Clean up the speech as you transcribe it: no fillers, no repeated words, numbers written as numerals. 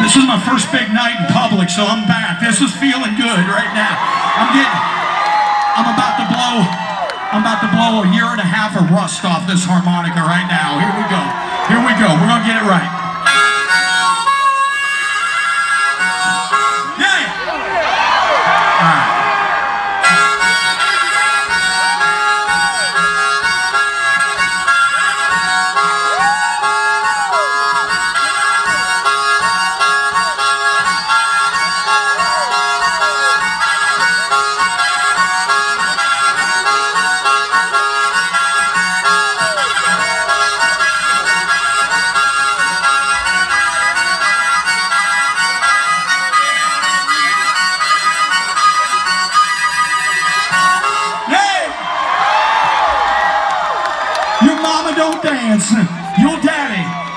This is my first big night in public, so I'm back. This is feeling good right now. I'm about to blow a year and a half of rust off this harmonica right now. Here we go. Here we go. We're gonna get it right. Your mama don't dance. Your daddy